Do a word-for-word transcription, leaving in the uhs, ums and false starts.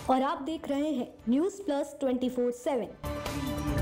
और आप देख रहे हैं news plus twenty four seven.